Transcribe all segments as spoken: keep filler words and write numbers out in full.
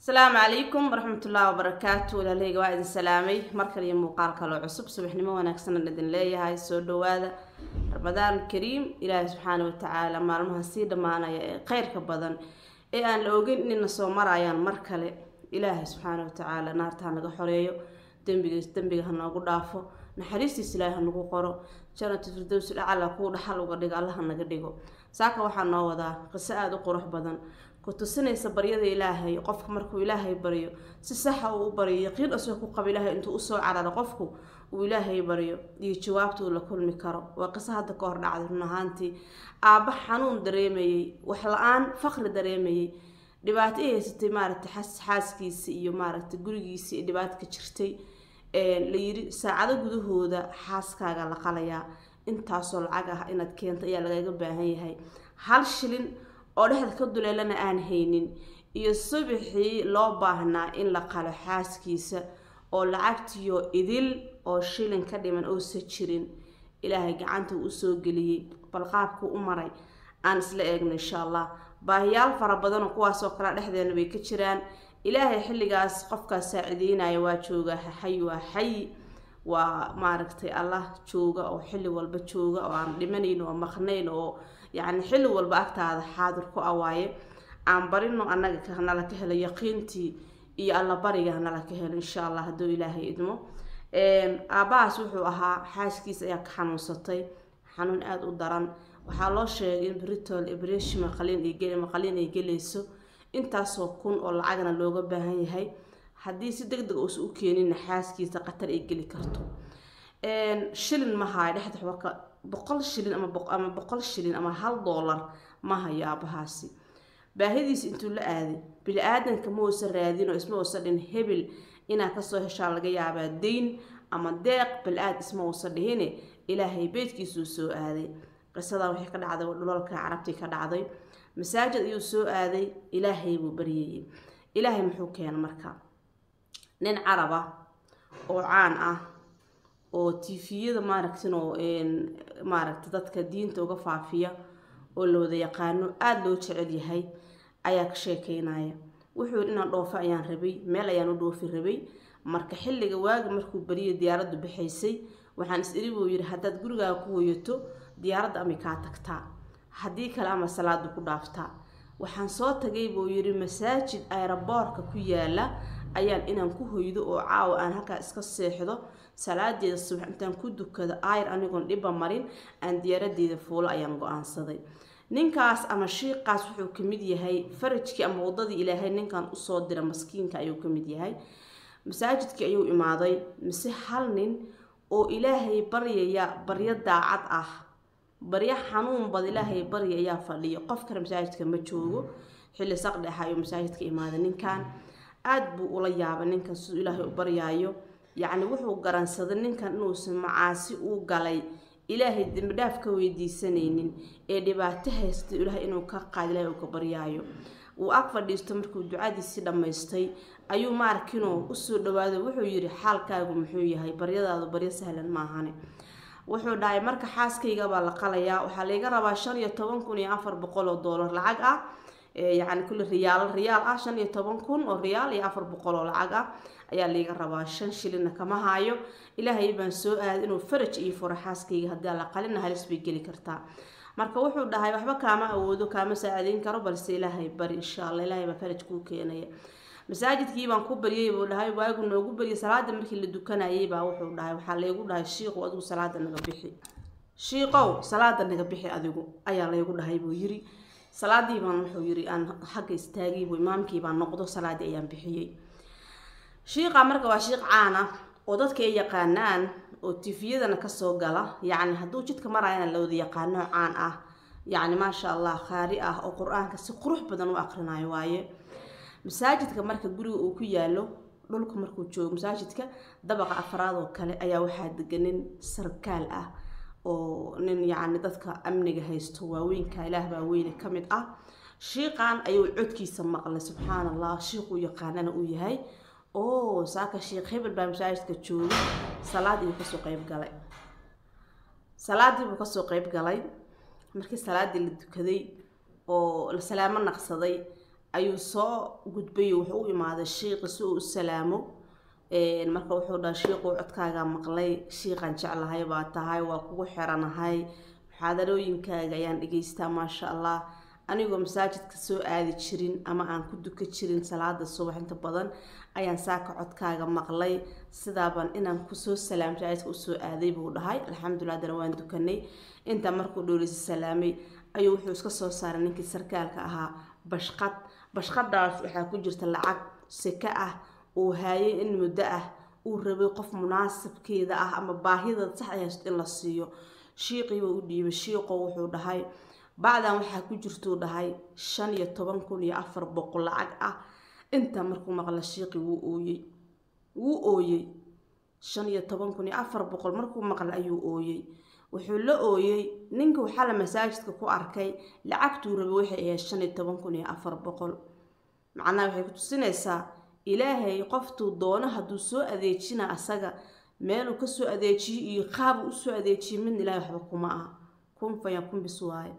السلام عليكم ورحمة الله وبركاته. ولا لي قواعد السلامي مركل يمقال كلو عصب صبح نمو ونكسنا لدن لي هاي السودو هذا رمضان الكريم إلهي سبحانه وتعالى مع المهسيد معنا خير كبدن إيه أن لو جن إن صومر عيان مركل إلهي سبحانه وتعالى نار تانا جحريو دنبي دنبي هنا قدافو نحريستي سلاح هنقو قرو جنة الفردوس الأعلى قول حل وقدق الله هنقدقو ساكا وحنا وذا قصة قروح بدن كنت سنة سبرية إلهي قفك مركو إلهي بريو سسحة وبريو يقين أسوكو قبلها أنتو أسو على قفكو وإلهي بريو يجوابتو لكل مكرو وقصة هذا كور دعاد نهانتي أبا حنون دريمي وحلقان فخر دريمي دبات إيه ستي مارت حس حاسكيسي iyo maaragta gurigiisii dhibaat ka jirtay ee la yiri saacado gudahooda xaaskaaga la qalaya intaas oo lacag ah inaad keento ayaa laga baahan yahay hal shilin oo dhexda ka duleelana aan haynin iyo subaxii loo baahnaa in la qalo xaaskiisa oo lacagtiyo idil oo shilin ka dhiman oo sa jirin ilaahay gacanta uu soo galiyay bal qaabku u maray aan isla eegno insha Allah baahiyaal fara badan oo kuwaas oo kala dhexdeena way ka jiraan ilaahay xilligaas qofka saacideynaya waa jooga xay waa xay waa maaragtay Allah jooga oo xilli walba jooga oo aan dhimanayno oo maqnayn oo يعني حلو والبأكت هذا حاضر كو أواي عم برينو أنا كهنا لك هلا يقينتي إي الله بريجه هنا لك هلا إن شاء الله هدو إلهي إدمو أبا سوحو أها حاسكيس أياك حنون سطي حنون آد ودران وحالوش إن بريتو الإبريش مقالين يجلي مقالين يجليسو إنت سوكون أو عجنا لوجا بهاي هاي حديث دق دق أسوكينين حاسكيس قتل يجلي كرتو شلن ما هاي رح تحوك بقول شلين أما بق أما بقول شلين أما هال دولار ما هي أبهاسي باهديس أنتو لآذي بالآدم كموس الرادين واسمه وصلين هبل إنا كسوه شال جيا بعدين أما داق بالآد اسمه وصل هنا إلهي بيت كيسوسو آذي قصة وحي كذا عذا والله كعربتي كذا عذا مساجد يوسو آذي إلهي وبريه إلهي محوكين مركا نين عربة وعان أه oo tifiyada maaragtay oo een maaragtay dadka diinta uga faafiya oo loo wada yaqaano aad loo jecel yahay ayaa ka sheekeynaya wuxuu inaan dhoofo ayaan rabay meel ayaan u dhoofi rabay marka xilliga waaga markuu bariyo diyaaraddu bixaysay waxaan is iribo yiri hadaad gurigaaga ku hoyato diyaaradda ama ka tagtaa hadii kale ama salaad ku dhaaftaa waxaan soo tagay buu yiri masaajid aeroboortka ku yaala ayaan inaan ku hoydo oo caaw aan halka iska seexdo salaadeeda subax intaan ku dukado ayr anigoon dhiba marin aan diyaaradeeda fuulo ayaan go'aansaday ninkaas ama shiiqaas wuxuu ka mid yahay farajkii ama wadadii ilaahay ninkan u soo diray maskiinka ayuu ka mid yahay masaajidkii ayuu imaaday mise hal nin oo ilaahay baryaya baryo daacad ah baryo xanuun bad ilaahay baryaya fadhiyo qof kale masaajidka ma joogo xilli saqdhexa ayuu masaajidka imaaday ninkan aad buu ula yaabay ninkan sidoo ilaahay u baryaayo يعني وحو قرانسada ninkan inuu macaasi uu galay ilaahay dambi dhaaf ka weydiisanaynin ee dhibaato haysta ilaahay inuu ka qaad ilaahay uu ka baryaayo uu ag fadhiisto markuu ducadiisi dhameystay ayuu maarkino u soo dhawaado wuxuu yiri xaalkaagu muxuu yahay baryadaadu baryo sahlan ma ahane wuxuu dhaay marka xaaskayga baa la qalaya waxa la iga rabaa shan iyo toban kun iyo afar boqol oo dollar lacag ah يعني كل ريال ريال عشان يتبنكون والريال يعفر بقولوا العجا أيا اللي جربوا عشان شيلنا كما هايو إلهي يبان سوء إنه فرج إيه فرحاس كي هدا لقلنا هالس بيجي كرتا مركو وحول ده هاي وحبا كاما أودو كاما ساعدين كرو بس إلهي بري إن شاء الله إلهي بفرج كوكي أنا مساجد كي بان كوبر يبو هاي واجو إنه كوبر يسلاد مركي اللي دكان يبا وحول ده وحال يقول ده الشيخ وأدو سلاد النجبيحي شيخو سلاد النجبيحي أدو أيا الله يقول ده يبو يري salaadii baan wuxuu yiri aan xaq istaagay buu imaamkii baan noqdo salaadii ayaan bixiyay sheekha marka waa sheekh caana oo dadka ay yaqaanaan oo tifiyadana ka soo gala yaani haduu jidka marayna la wada yaqaano caan ah yaani ma sha Allah qaari ah oo quraanka si qurux badan u aqrinayo waaye masaajidka marka guriga uu ku yaalo dhulka markuu joogo masaajidka dabaqa afraad oo kale ayaa waxa deganin sarkaal ah oo nin yaani dadka amniga haysto waaweynka ilaah baa weyn ka mid ah sheeqan ayuu codkiisa maqlay subhanallah sheequ yaqaanana uu yahay oo saaka sheeq hebel baa masaajidka jooga salaadii ka soo qayb galay salaadii buu ka soo qayb galay markii salaadii la dukaday oo la salaamo naqsaday ayuu soo gudbay wuxuu u imaaday sheekh si uu u salaamo een marka wuxuu dhahay sheekhu codkaaga maqlay sheekhan jeclahay baa tahay waa kugu xiranahay xaadarooyinkaaga ayaan dhageystaa maasha Allah anigoo masaajidka soo aadi jirin ama aan ku duka jirin salaada subax inta badan ayaan saaka codkaaga maqlay sidaaban inaan ku soo salaamtay ayadka u soo aaday buu dhahay alxamdulillah dana waan dukanay inta markuu dhoolisi salaamay ayuu wuxuu iska soo saaray ninkii sarkaalka ahaa bashqad bashqadaas waxa ku jirta lacag sika ah oo haayay in muddo ah uu rabay qof munaasibkeeda ah ama baahida sax ah in la siiyo sheekhi uu dhiibay sheekhu wuxuu dhahay bacdan waxa ku jirto dhahay shan iyo toban kun iyo afar boqol lacag ah inta markuu maqla sheekhi wuu ooyay wuu ooyay shan iyo toban kun iyo afar boqol markuu maqla ayuu ooyay wuxuu la ooyay ninka waxa la masaajidka ku arkay lacagtuu rabay waxay ahayd shan iyo toban kun iyo afar boqol macnaha waxay ku tusinaysaa ilaahay qoftuu doono hadduu soo adeejina asaga meel uu ka soo adeejiyo iyo qaab uu soo adeejiyo min ilaahay waxba kuma aha kun faya kun biswaay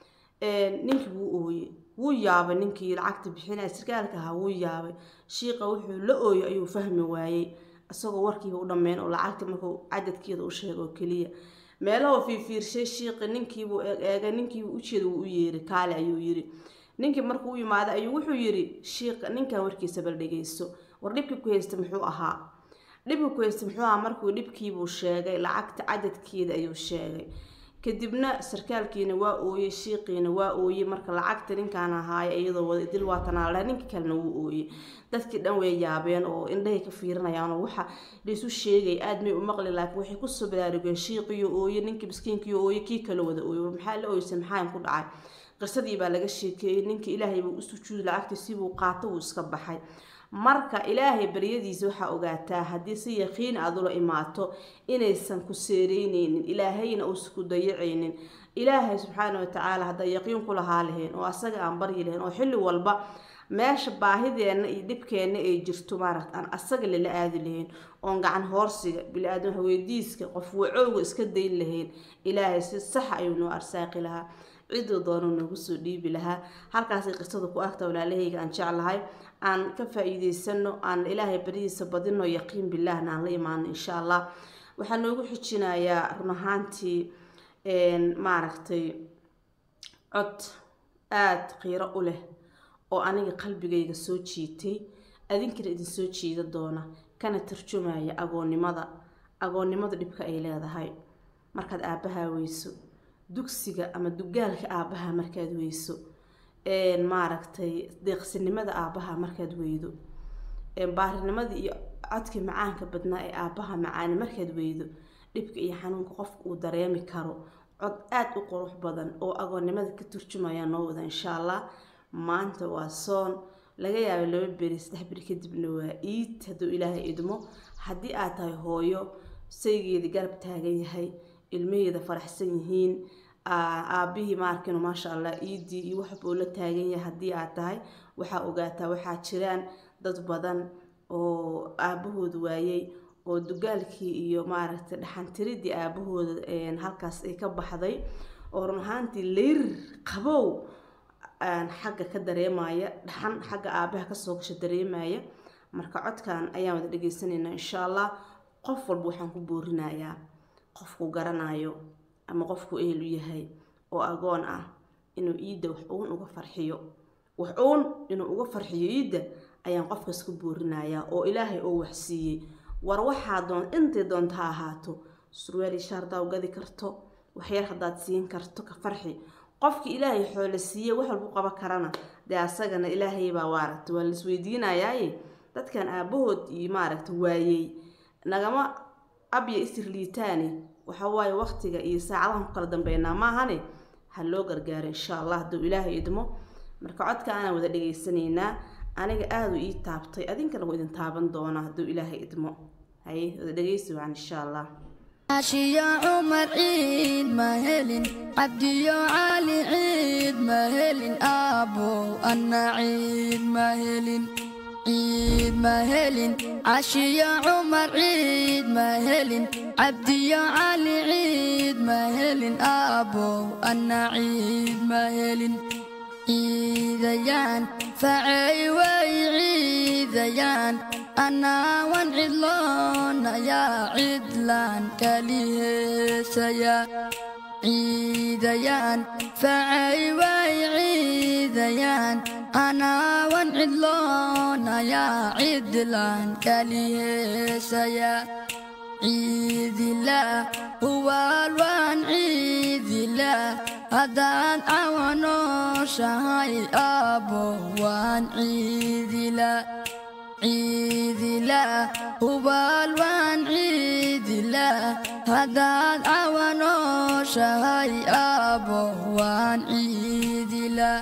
een ninkii wuu ooyay wuu yaabay ninkii lacagta bixinay sarkaalka ahaa wuu yaabay sheekha wuxuu la ooyay ayuu fahmi waayay asagoo warkiiba u dhameyn oo lacagta markuu cadadkeeda u sheego kaliya meelaha fiifiirshay sheekha ninkii buu eegay ninkii u jeedo uu yeeray kaale ayuu yiri ninkii markuu u yimaado ayuu wuxuu yiri sheekha ninkan warkiisa bal dhageyso war dhibkii ku haysta muxuu ahaa dhibkii ku haysta muxuu ahaa markuu dhibkii buu sheegay lacagta cadadkeeda ayuu sheegay kadibna sarkaalkiina waa ooyay sheekhiina waa ooyay marka lacagta ninkan ahaay iyadoo wada dil waatanaa la ninka kalena wuu ooyay dadkii dhan way yaabeen oo indhahay ka fiirinayaan oo waxa liisu sheegay aad may u maqli laakiin waxay ku soo baraarugeen sheekhiyo ooyay ninkii miskiinkii ooyay kii kale wada ooyay maxaa la ooyay maxaa ku dhacay qisadii baa laga sheekeeyay ninkii ilaahay buu u sujuud lacagtiisii buu qaato uu iska baxay marka ilaahay bariyadiisa waxa ogaataa hadii si yaqiin aad ula imaato inaysan ku seereyneynin ilaahayna uu isku dayaceynin ilaahay subxaanahu wa ta'ala hada yaqiin ku lahaa leheen oo asaga aan bari leheen oo xilli walba meesha baahideena iyo dibkeena ay jirto maaragt aan asaga la aadi leheen oo gacan hoorsiga bil aadam haweydiiska qof wacooga iska dayn leheen ilaahay si sax ayuu noo arsaaqi lahaa cidoo doono nagu soo dhiibi lahaa halkaas ay qisada ku agta walaalahayga aan jeclahay aan ka faa'iideysano aan ilaahay bariisa badino yaqiin billaahna aan la imaan insha Allah waxa noogu xijinayaa run ahaantii een maaragtay cod aad qiiro u leh oo aniga qalbigayga soo jiitay adinkana idin soo jiida doona kana tarjumaya agoonnimada agoonnimada dhibka ay leedahay markaad aabaha weyso dugsiga ama dugaalka aabaha markaad weyso een maaragtay deeqsinimada aabaha markaad weydo een baarinimada iyo codka macaanka badnaa ee aabaha macaan markaad weydo dhibka iyo xanuunka qofku uu dareemi karo cod aad u qurux badan oo agoonnimada ka turjumaya noo wada insha Allah maanta waa soon laga yaabo laba beri saddex beri kadibna waa iid hadduu ilaahay idmo haddii aad tahay hooyo saygeeda garab taagan yahay ilmaheeda faraxsan yihiin aabihii maarkino maasha Allah iidii iyo wax buu la taagan yahay haddii aad tahay waxa ogaataa waxa jiraan dad badan oo aabahooda waayay oo dugaalkii iyo maaragtay dhaxantiridii aabahooda een halkaas ay ka baxday oo run ahaantii leer qabow aan xagga ka dareemaya dhaxan xagga aabaha ka soo gashay dareemaya marka codkan ayaan wada dhageysanaynaa insha Allah qof walba waxaan ku boorinayaa qofku garanayo ama qofku ehel u yahay oo agoon ah inuu iida wax uun uga farxiyo wax uun inuu uga farxiyo iida ayaan qofkaas ku boorinayaa oo ilaahay oo wax siiyay war waxa doon inta doonta ha ahaato surwaal sharda u gadi karto wax yar hadaad siin karto ka farxi qofki ilaahay xoolo siiyay wax walba qaba karana de asagana ilaahay baa waaragtay wal isweydiinayaa dadkan aabahood iyo maaragtay waayay nagama abya isirliitaani waxa waaye waqtiga iyo saacadaha kala dambeeyna ma ahane ha loo gargaar insha Allah haduu ilaahay idmo marka codka aan wada dhageysanayna aniga aad u ii taabtay adinkana way idin taaban doona haduu ilaahay idmo hay wada dhageysi waan insha Allah عاشية عمر عيد مهلين عبدي علي عيد مهلين أبو أنا عيد مهلين عيد مهلين عاشية عمر عيد مهلين عبدي علي عيد مهلين أبو أنا عيد مهلين عيديان فعي ويعيديان أنا وانعدلون يا عدلان كليه سيا عيديان فعي ويعيديان أنا وانعدلون يا عدلان كليه سيا عيد الله هو الوان عيد الله هدان عوانو شهاي أبو وان عيد الله عيد الله هو الوان عيد الله هدان عوانو شهاي أبو وان عيد الله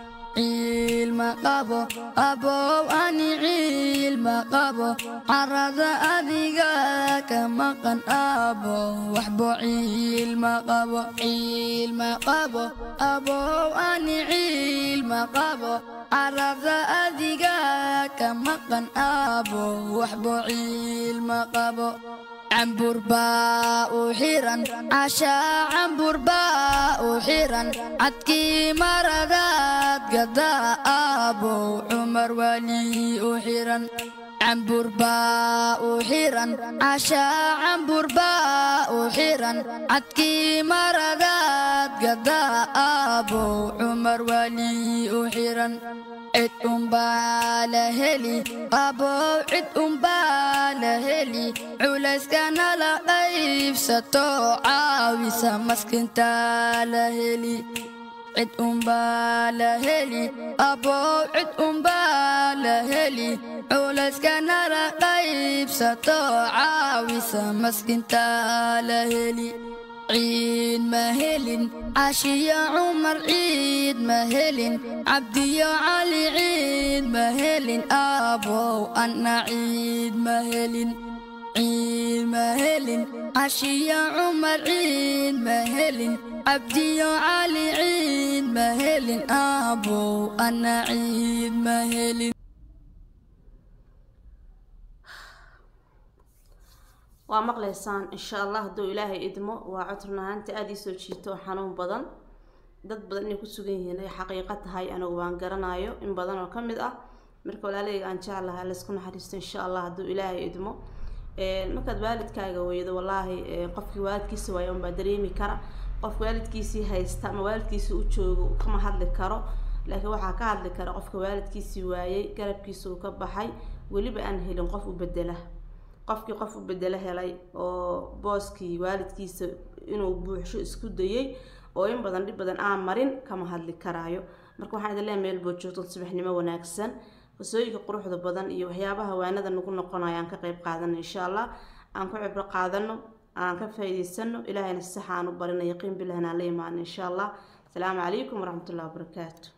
علم قبو أبو أني علم قبو عرض أذيقا كمقن أبو وحبو علم قبو علم قبو أبو أني علم قبو عرض أذيقا كمقن أبو وحبو علم قبو عنبر باء حيران عشا عنبر باء حيران عدكي مردات قضاء أبو عمر ولي حيران عنبر باء حيران عشا عنبر باء حيران عدكي مردات قضاء أبو عمر ولي حيران عد أمبالهلي أبو عد أمبالهلي علاس كان لقيف ستو عاويسا مسكن تالهلي عد أمبالهلي أبو عد أمبالهلي علاس كان لقيف ستو عاويسا مسكن تالهلي عيد مهلين عشية عمر عيد مهلين عبدي علي عيد مهلين أبو أنا عيد مهلين عيد مهلين عشية عمر عيد مهلين عبدي علي عيد مهلين أبو أنا عيد مهلين waa maqlaysaan insha Allah haduu Ilaahay idmo waa codurnaanta aad isoo jiito xanuun badan dad badan inay ku sugan yihiin ay xaqiiqo tahay anagu waan garanayo in badan oo kamid ah marka walaalay aan jeclahay la isku naxariisto insha Allah haduu Ilaahay idmo ee markaad waalidkaaga weydo wallahi qofkii waalidkiisa way un baadreemi kara qof waalidkiisa haysta ama waalidkiisa u joogo kama hadli karo laakiin waxa ka hadli kara qofka waalidkiisa waayay garabkiisa uu ka baxay waliba aan helin qof u bedela qofkii qof u bedela helay oo booskii waalidkiisa inuu buuxsho isku dayay oo in badan dib badan aan marin kama hadli karaayo marka waxaan idin leeyahay meel boojooto subaxnimo wanaagsan qosooyinka quruxda badan iyo waxyaabaha waanada nagu noqonayaan ka qayb qaadan insha Allah aan ku cibro qaadano aan ka faa'iideysano ilaahayna saxaan u barina yaqiin bilahna la imaan insha Allah salaamu calaykum waraxmatullaahi wabarakaatuh.